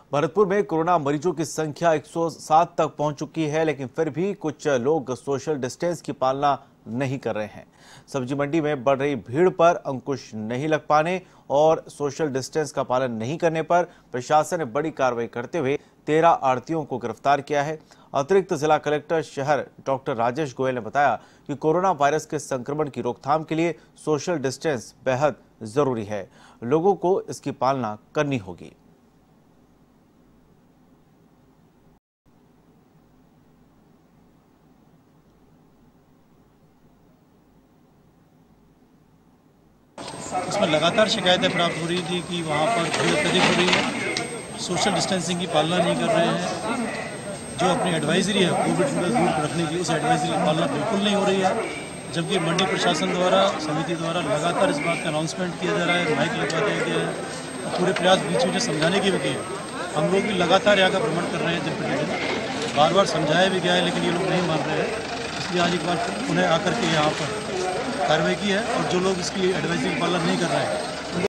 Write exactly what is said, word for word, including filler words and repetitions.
भरतपुर में कोरोना मरीजों की संख्या एक सौ सात तक पहुंच चुकी है, लेकिन फिर भी कुछ लोग सोशल डिस्टेंस की पालना नहीं कर रहे हैं। सब्जी मंडी में बढ़ रही भीड़ पर अंकुश नहीं लग पाने और सोशल डिस्टेंस का पालन नहीं करने पर प्रशासन ने बड़ी कार्रवाई करते हुए तेरह आढ़तियों को गिरफ्तार किया है। अतिरिक्त जिला कलेक्टर शहर डॉक्टर राजेश गोयल ने बताया कि कोरोना वायरस के संक्रमण की रोकथाम के लिए सोशल डिस्टेंस बेहद जरूरी है। लोगों को इसकी पालना करनी होगी। इसमें लगातार शिकायतें प्राप्त हो रही थी कि वहाँ पर भीड़ अत्यधिक हो रही है, सोशल डिस्टेंसिंग की पालना नहीं कर रहे हैं। जो अपनी एडवाइजरी है कोविड से दूर रखने की, उस एडवाइजरी की पालना बिल्कुल नहीं हो रही है। जबकि मंडी प्रशासन द्वारा, समिति द्वारा लगातार इस बात का अनाउंसमेंट किया जा रहा है, माइक लगवा दिया गया है और पूरे प्रयास बीच बीच समझाने की भी किए हैं। हम लोग भी लगातार यहाँ का भ्रमण कर रहे हैं, दिन प्रतिदिन बार बार समझाया भी गया है, लेकिन ये लोग नहीं मान रहे हैं। इसलिए आज एक बार उन्हें आकर के यहाँ पर कार्रवाई की है और जो लोग इसकी एडवाइजरी का पालन नहीं कर रहे हैं